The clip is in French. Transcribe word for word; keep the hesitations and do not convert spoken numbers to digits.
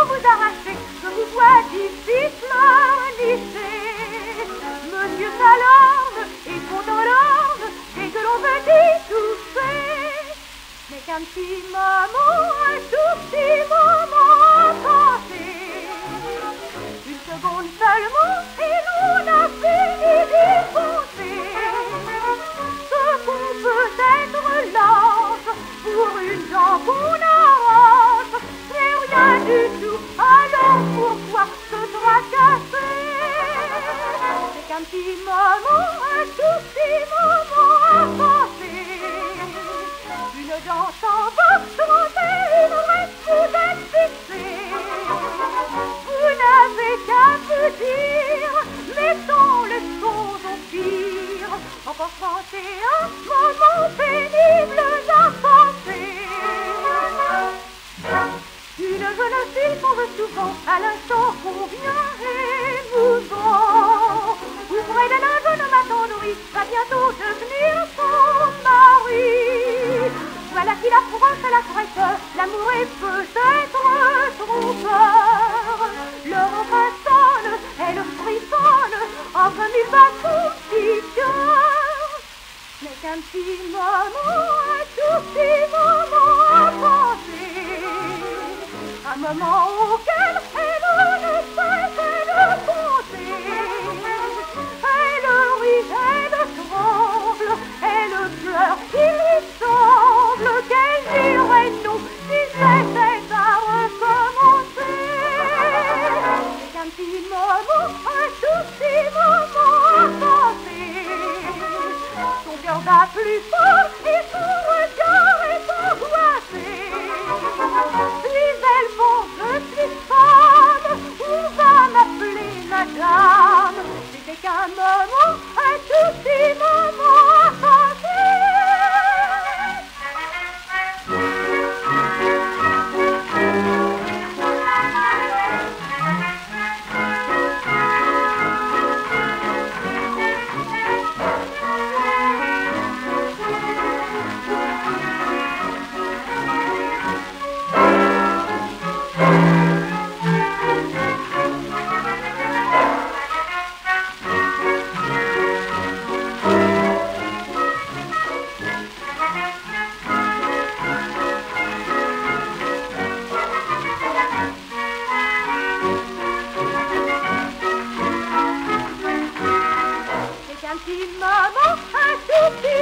vous arracher, je vous vois d'ici pleurnicher. Monsieur s'alarme et compte en larmes dès que l'on veut y toucher. Mais qu'un petit moment, un tout petit moment à passer. Une seconde seulement et l'on a fini d'y penser. Ce qu'on peut être lâche pour une dent qu'on arrache, c'est rien du tout, alors pourquoi se tracasser? C'est qu'un petit moment, un tout petit moment à passer. Une dent s'en va, tromper, une reste, vous êtes fixé. Vous n'avez qu'à vous dire, mais sans les choses au pire, encore penser un moment pénible à passer. Une jeune fille qu'on veut souvent, à l'instant combien émouvant. Ouvrez la jeune m'attendrit, va bientôt devenir son mari. Voilà qui l'approche à la crête, l'amour est peut-être trompeur. Le refrain sonne, elle frissonne, en comme il bat son petit cœur. Mais qu'un petit moment, un tout petit moment à penser. Un moment auquel elle ne cesse de penser. Elle rit, elle tremble, elle pleure, il lui semble qu'elle dirait non si c'était à recommencer. C'est qu'un petit moment, un tout petit moment à penser. Son cœur bat plus fort et son regard est angoissé. Puis elle pense, je suis femme, on va m'appeler madame. C'était qu'un moment, un tout petit moment à passer. Un petit moment, un tout petit